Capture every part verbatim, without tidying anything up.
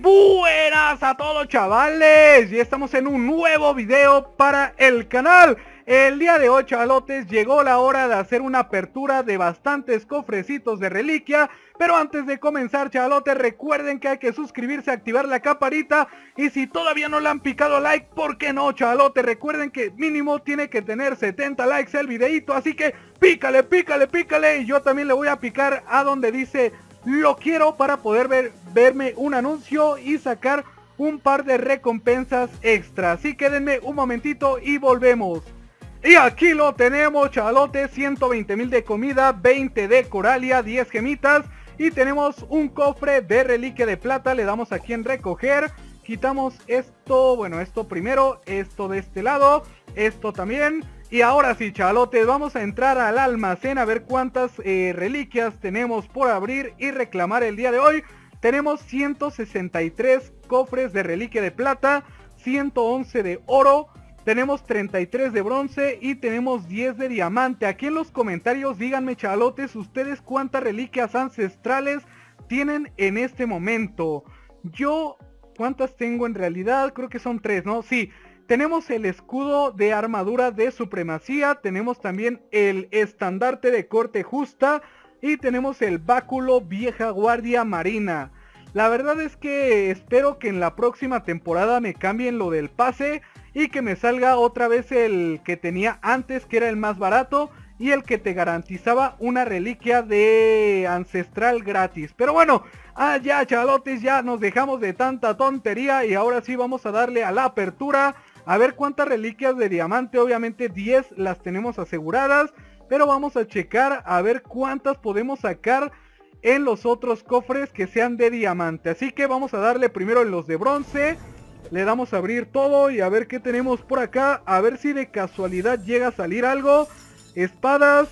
buenas a todos, chavales, y estamos en un nuevo video para el canal. El día de hoy, chavalotes, llegó la hora de hacer una apertura de bastantes cofrecitos de reliquia. Pero antes de comenzar, chavalotes, recuerden que hay que suscribirse, activar la campanita. Y si todavía no le han picado like, ¿por qué no, chavalotes? Recuerden que mínimo tiene que tener setenta likes el videito, así que pícale, pícale, pícale. Y yo también le voy a picar a donde dice lo quiero para poder ver, verme un anuncio y sacar un par de recompensas extra. Así que denme un momentito y volvemos. Y aquí lo tenemos, chavalotes, ciento veinte mil de comida, veinte de coralia, diez gemitas. Y tenemos un cofre de reliquia de plata. Le damos aquí en recoger. Quitamos esto, bueno, esto primero, esto de este lado, esto también. Y ahora sí, chavalotes, vamos a entrar al almacén a ver cuántas eh, reliquias tenemos por abrir y reclamar el día de hoy. Tenemos ciento sesenta y tres cofres de reliquia de plata, ciento once de oro, tenemos treinta y tres de bronce y tenemos diez de diamante. Aquí en los comentarios díganme, chavalotes, ustedes cuántas reliquias ancestrales tienen en este momento. Yo, ¿cuántas tengo en realidad? Creo que son tres, ¿no? Sí. Tenemos el escudo de armadura de supremacía, tenemos también el estandarte de corte justa y tenemos el báculo vieja guardia marina. La verdad es que espero que en la próxima temporada me cambien lo del pase y que me salga otra vez el que tenía antes, que era el más barato y el que te garantizaba una reliquia de ancestral gratis. Pero bueno, ah, ya, chavalotes, ya nos dejamos de tanta tontería y ahora sí vamos a darle a la apertura. A ver cuántas reliquias de diamante, obviamente diez las tenemos aseguradas, pero vamos a checar a ver cuántas podemos sacar en los otros cofres que sean de diamante. Así que vamos a darle primero en los de bronce, le damos a abrir todo y a ver qué tenemos por acá, a ver si de casualidad llega a salir algo. Espadas,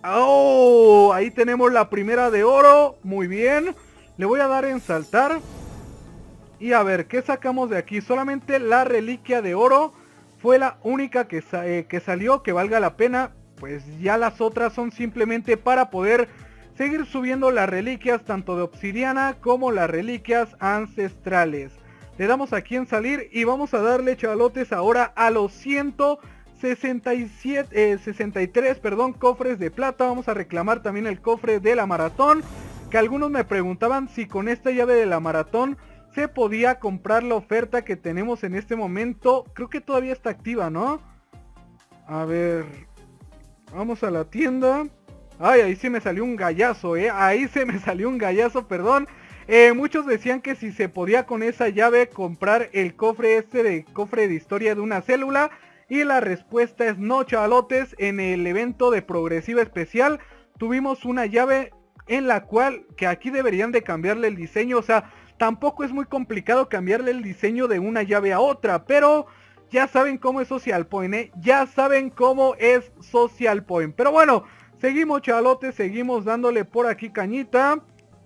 oh, ahí tenemos la primera de oro, muy bien, le voy a dar en saltar. Y a ver, ¿qué sacamos de aquí? Solamente la reliquia de oro fue la única que, sa eh, que salió, que valga la pena. Pues ya las otras son simplemente para poder seguir subiendo las reliquias, tanto de obsidiana como las reliquias ancestrales. Le damos aquí en salir y vamos a darle, chavalotes, ahora a los ciento sesenta y siete, eh, sesenta y tres perdón, cofres de plata. Vamos a reclamar también el cofre de la maratón, que algunos me preguntaban si con esta llave de la maratón se podía comprar la oferta que tenemos en este momento. Creo que todavía está activa, ¿no? A ver, vamos a la tienda. Ay, ahí sí me salió un gallazo, eh. Ahí se me salió un gallazo, perdón. Eh, muchos decían que si se podía con esa llave comprar el cofre este de cofre de historia de una célula. Y la respuesta es no, chavalotes. En el evento de progresiva especial tuvimos una llave en la cual, que aquí deberían de cambiarle el diseño, o sea, tampoco es muy complicado cambiarle el diseño de una llave a otra, pero ya saben cómo es Social Point, ¿eh? Ya saben cómo es Social Point. Pero bueno, seguimos, chavalotes, seguimos dándole por aquí cañita.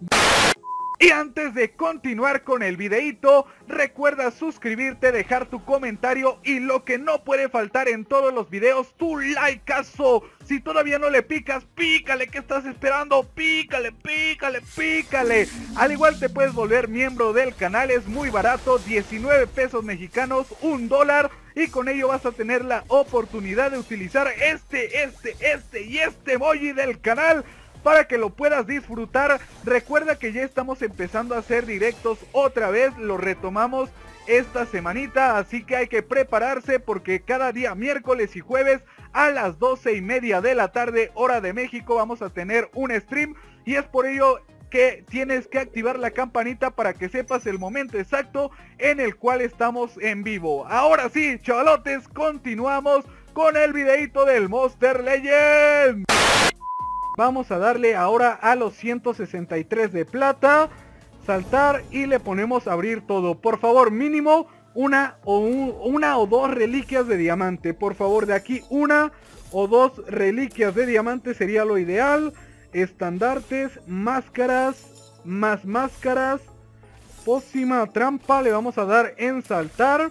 Y antes de continuar con el videito, recuerda suscribirte, dejar tu comentario y lo que no puede faltar en todos los videos, tu likeazo. Si todavía no le picas, pícale, ¿qué estás esperando? Pícale, pícale, pícale. Al igual te puedes volver miembro del canal, es muy barato, diecinueve pesos mexicanos, un dólar. Y con ello vas a tener la oportunidad de utilizar este, este, este y este emoji del canal para que lo puedas disfrutar. Recuerda que ya estamos empezando a hacer directos otra vez, lo retomamos esta semanita, así que hay que prepararse porque cada día miércoles y jueves a las doce y media de la tarde hora de México vamos a tener un stream y es por ello que tienes que activar la campanita para que sepas el momento exacto en el cual estamos en vivo. Ahora sí, chavalotes, continuamos con el videito del Monster Legend. Vamos a darle ahora a los ciento sesenta y tres de plata, saltar y le ponemos a abrir todo. Por favor, mínimo una o, un, una o dos reliquias de diamante. Por favor, de aquí una o dos reliquias de diamante sería lo ideal. Estandartes, máscaras, más máscaras, pócima trampa, le vamos a dar en saltar.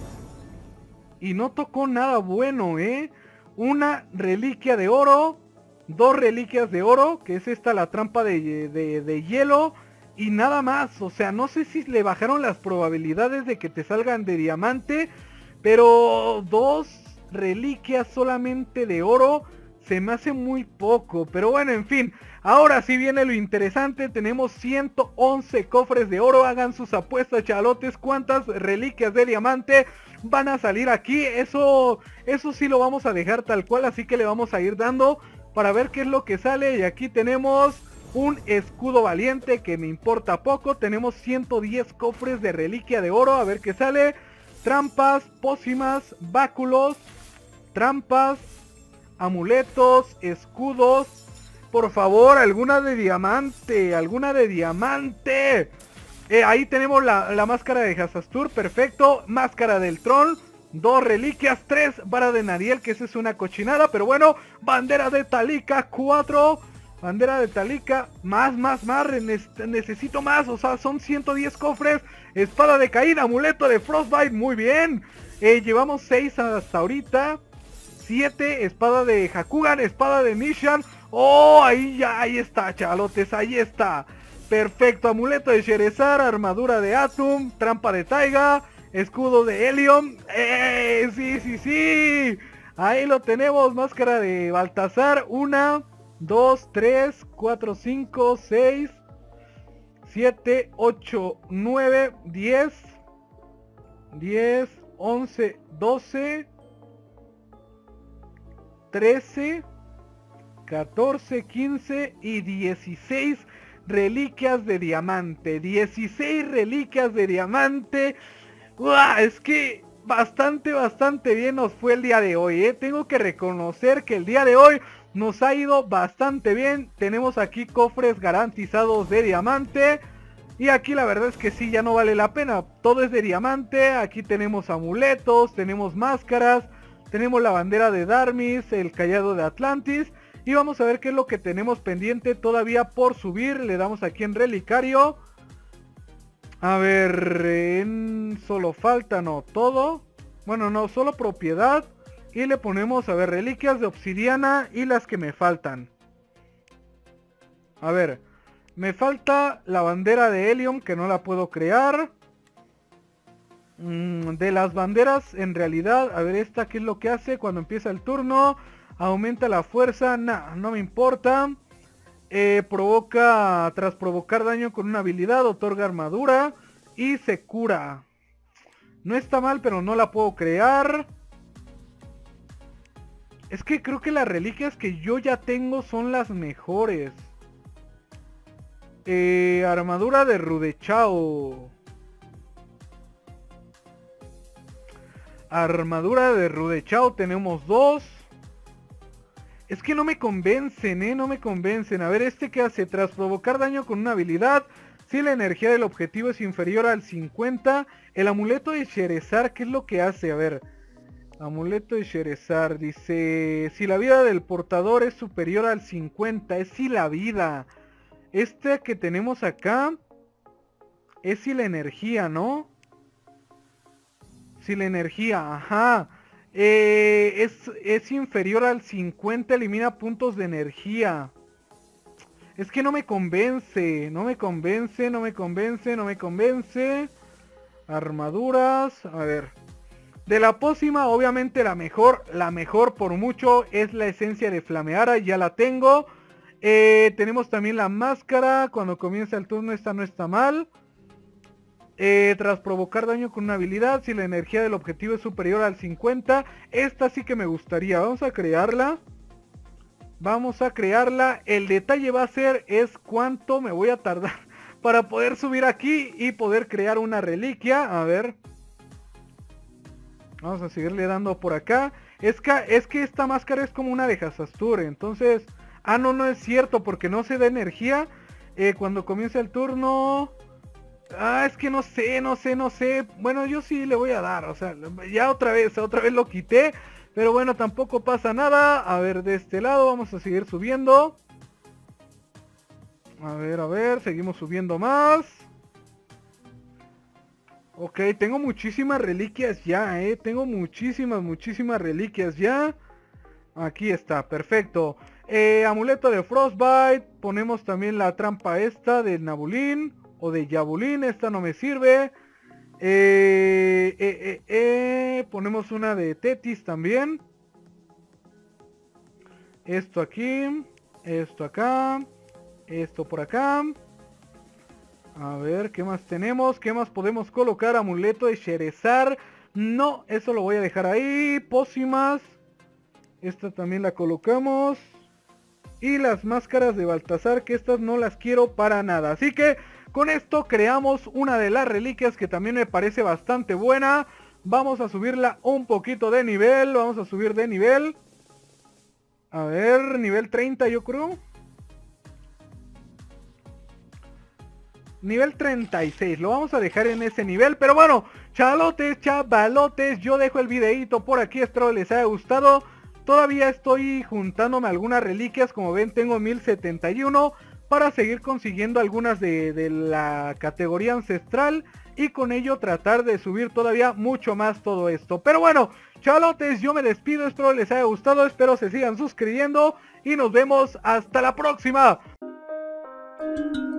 Y no tocó nada bueno, ¿eh? Una reliquia de oro. Dos reliquias de oro, que es esta la trampa de, de, de hielo. y nada más. O sea, no sé si le bajaron las probabilidades de que te salgan de diamante, pero dos reliquias solamente de oro se me hace muy poco. Pero bueno, en fin, ahora sí viene lo interesante. Tenemos ciento once cofres de oro. Hagan sus apuestas, chalotes, cuántas reliquias de diamante van a salir aquí. Eso, eso sí lo vamos a dejar tal cual, así que le vamos a ir dando para ver qué es lo que sale. Y aquí tenemos un escudo valiente que me importa poco. Tenemos ciento diez cofres de reliquia de oro, a ver qué sale. Trampas, pócimas, báculos, trampas, amuletos, escudos. Por favor, alguna de diamante, alguna de diamante. Eh, ahí tenemos la, la máscara de Hasastur, perfecto. Máscara del Tron, dos reliquias, tres vara de Nariel, que esa es una cochinada, pero bueno. Bandera de Talika, cuatro. Bandera de Talika, más, más, más, necesito más, o sea, son ciento diez cofres. Espada de Caín, amuleto de Frostbite, muy bien. Eh, llevamos seis hasta ahorita. siete, espada de Hakugan, espada de Nishan. Oh, ahí ya, ahí está, chalotes, ahí está. Perfecto, amuleto de Sherezar, armadura de Atum, trampa de Taiga, escudo de Helion. ¡Eh! Sí, sí, sí. Ahí lo tenemos, máscara de Baltasar, una, dos, tres, cuatro, cinco, seis, siete, ocho, nueve, diez, diez, once, doce, trece, catorce, quince y dieciséis reliquias de diamante. dieciséis reliquias de diamante. ¡Uah! Es que bastante, bastante bien nos fue el día de hoy, ¿eh? Tengo que reconocer que el día de hoy nos ha ido bastante bien. Tenemos aquí cofres garantizados de diamante. Y aquí la verdad es que sí, ya no vale la pena. Todo es de diamante. Aquí tenemos amuletos, tenemos máscaras, tenemos la bandera de Darmis, el callado de Atlantis. Y vamos a ver qué es lo que tenemos pendiente todavía por subir. Le damos aquí en relicario. A ver, en solo falta, no, todo. Bueno, no, solo propiedad. Y le ponemos, a ver, reliquias de obsidiana y las que me faltan. A ver, me falta la bandera de Helium, que no la puedo crear. Mm, de las banderas, en realidad, a ver, esta, ¿qué es lo que hace cuando empieza el turno? Aumenta la fuerza, nah, no me importa. Eh, provoca, tras provocar daño con una habilidad, otorga armadura y se cura. No está mal, pero no la puedo crear. Es que creo que las reliquias que yo ya tengo son las mejores. Eh, armadura de Rudechao. Armadura de Rudechao tenemos dos. Es que no me convencen, eh, no me convencen. A ver, este que hace, tras provocar daño con una habilidad, si la energía del objetivo es inferior al cincuenta. El amuleto de Sherezar, ¿qué es lo que hace? A ver, amuleto de Sherezar, dice, si la vida del portador es superior al cincuenta, es si la vida. Este que tenemos acá, es si la energía, ¿no? Si la energía, ajá. Eh, es, es inferior al cincuenta, elimina puntos de energía. Es que no me convence, no me convence, no me convence, no me convence. Armaduras, a ver. De la pócima, obviamente la mejor, la mejor por mucho es la esencia de Flameara, ya la tengo. Eh, tenemos también la máscara, cuando comienza el turno esta no está mal. Eh, tras provocar daño con una habilidad, si la energía del objetivo es superior al cincuenta, esta sí que me gustaría. Vamos a crearla. Vamos a crearla. El detalle va a ser es cuánto me voy a tardar para poder subir aquí y poder crear una reliquia. A ver. Vamos a seguirle dando por acá. Es que, es que esta máscara es como una de Hasastur. Entonces... Ah, no, no es cierto porque no se da energía. Eh, cuando comienza el turno... Ah, es que no sé, no sé, no sé. Bueno, yo sí le voy a dar, o sea, ya otra vez, otra vez lo quité. Pero bueno, tampoco pasa nada. A ver, de este lado vamos a seguir subiendo. A ver, a ver, seguimos subiendo más. Ok, tengo muchísimas reliquias ya, eh. Tengo muchísimas, muchísimas reliquias ya. Aquí está, perfecto. Eh, amuleto de Frostbite. Ponemos también la trampa esta del Nabulín. o de Yabulín. Esta no me sirve. Eh, eh, eh, eh, ponemos una de Tetis también. Esto aquí. Esto acá. Esto por acá. A ver, ¿qué más tenemos? ¿Qué más podemos colocar? Amuleto de Sherezar. No, eso lo voy a dejar ahí. Pócimas. Esta también la colocamos. Y las máscaras de Baltasar, que estas no las quiero para nada. Así que con esto creamos una de las reliquias que también me parece bastante buena. Vamos a subirla un poquito de nivel. Vamos a subir de nivel. A ver, nivel treinta yo creo. Nivel treinta y seis, lo vamos a dejar en ese nivel. Pero bueno, chavalotes, chavalotes, yo dejo el videito por aquí, espero les haya gustado. Todavía estoy juntándome algunas reliquias, como ven tengo mil setenta y uno para seguir consiguiendo algunas de, de la categoría ancestral. Y con ello tratar de subir todavía mucho más todo esto. Pero bueno, chavalotes, yo me despido, espero les haya gustado, espero se sigan suscribiendo. Y nos vemos hasta la próxima.